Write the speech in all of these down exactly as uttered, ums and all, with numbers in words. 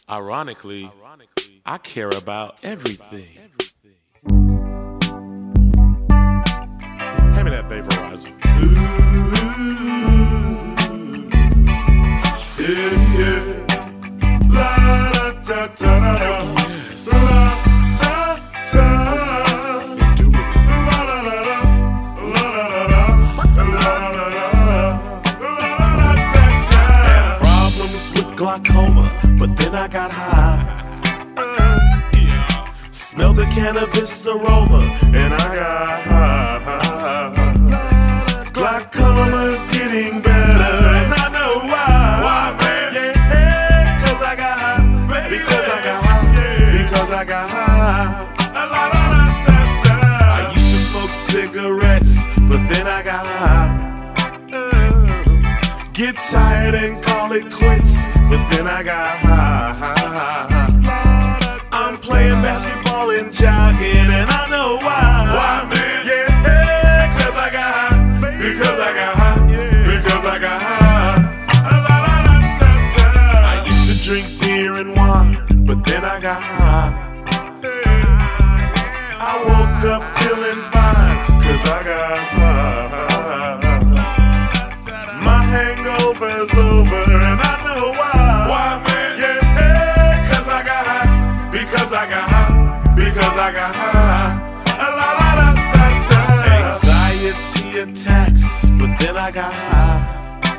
Ironically, I care about everything. Hand me that vaporizer. Yeah, yeah. La da da da da da. Yes. La da da. Indubitably. La da da da. La da da da. La da da da. La da da da. Problems with glaucoma, but then I got high. Smelled the cannabis aroma, and I got high. Glaucoma's getting better, and I know why. Why, man? Yeah, cause I got high. Because I got high. Because I got high. La da da da da. I used to smoke cigarettes, but then I got high. Get tired and call it quits, but then I got high. I'm playing basketball and jogging, and I know why. Why, man? Yeah, cause I got high. Because I got high. Because I got high. La da da da da. I used to drink beer and wine, but then I got high. I woke up feeling fine, cause I got high. My hangover's over, and I know why. Why, man? Yeah, cause I got high. Because I got high. Because I got high. La da da da da. Anxiety attacks, but then I got high.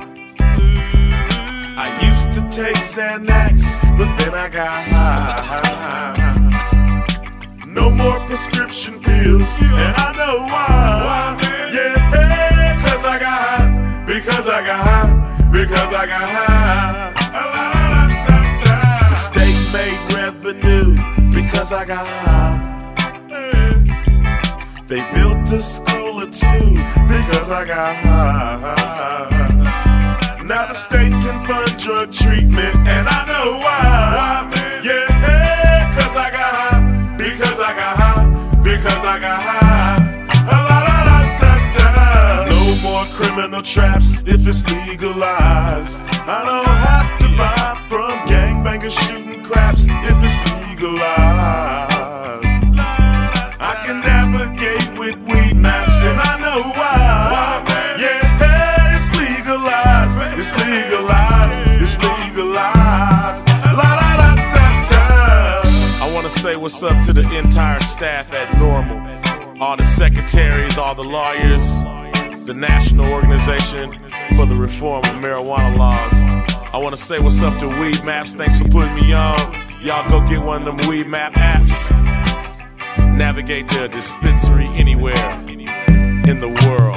I used to take Xanax, but then I got high. No more prescription pills, and I know why. Why, man? Yeah, cause I got high. Because I got high. Because I got high. La da da da. The state made revenue because I got high. They built a school or two because I got high. Now the state can fund drug treatment, and I know why. Why, man? Yeah, cause I got high. Because I got high. Because I got high. La da da da da. No more criminal traps if it's legalized. I don't have to buy from gangbangers shooting craps if it's legalized. I can navigate with weed maps, and I know why. Why, man? Yeah, it's legalized. It's legalized. It's legalized. La da da da da. I wanna say what's up to the entire staff at Normal, all the secretaries, all the lawyers, the National Organization for the Reform of Marijuana Laws. I wanna say what's up to Weed Maps. Thanks for putting me on. Y'all go get one of them Weed Map apps. Navigate to a dispensary anywhere in the world.